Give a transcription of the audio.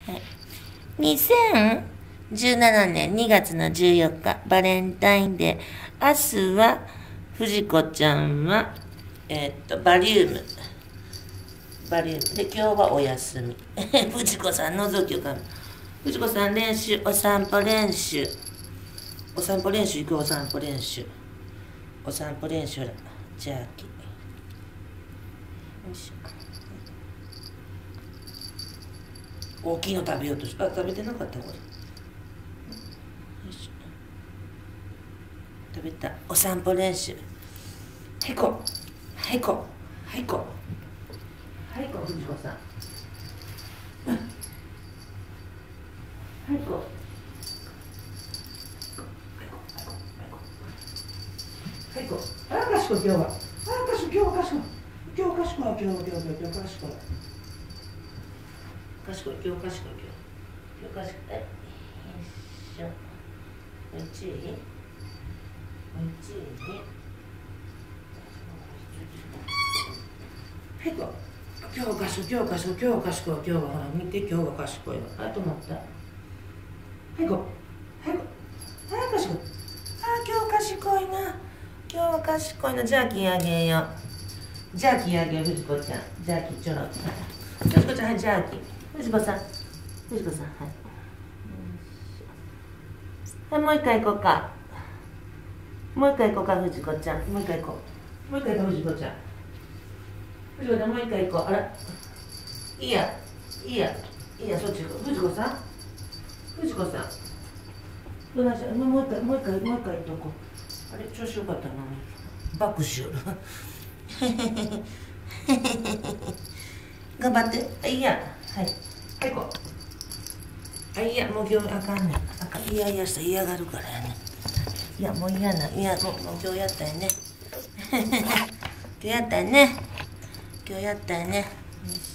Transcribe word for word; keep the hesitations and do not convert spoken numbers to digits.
はい、にせんじゅうななねんにがつのじゅうよっか、バレンタインデー。明日は、藤子ちゃんは、えー、っと、バリウム。バリウム。で、今日はお休み。藤子さん、覗きをかむ。藤子さん、練習、お散歩練習。お散歩練習行く、お散歩練習。お散歩練習だ。ジャーキー。よいしょ。大きいの食べようとし、あ、食べてなかったこれ。よいしょ。食べた。お散歩練習。はいこ。はいこ。はいこ。はいこ、藤子さん。はいこ。はいこ。あら、賢い、今日は。あら、賢い、今日は賢い。今日は賢い、今日は、今日は、今日は、今日は賢い。賢い、今日は賢い、今日。今日賢い。よいしょ。おいちい。おいちい。はいこ。今日は賢い、今日は賢い、今日は賢い、今日はほら、見て、今日は賢いわ。あ、止まった。はいこ。はいこ。あ、賢い。あ、今日賢いな。今日は賢いな。ジャーキーあげよう。ジャーキーあげよう、藤子ちゃん。ジャーキーちょろっと。藤子ちゃん、はい、ジャーキー。藤子さん。藤子さん、はい。はい、もう一回行こうか。もう一回行こうか、藤子ちゃん。もう一回行こう。もう一回行こう、藤子ちゃん。藤子ちゃん、もう一回行こう。あら。いいや。いいや。いいや、そっち行こう。藤子さん。藤子さん。どないしょ。もう一回、もう一回、もう一回行っとこう。あれ、調子よかったな。バックしよる。頑張って。いいや。はい。はい、行こう。あ、いや、もう今日あかんねん。あかん。いやいやしたら嫌がるからやね。いや、もう嫌な。いや、もう、もう今日やったよね。今日やったよね。今日やったよね。よし。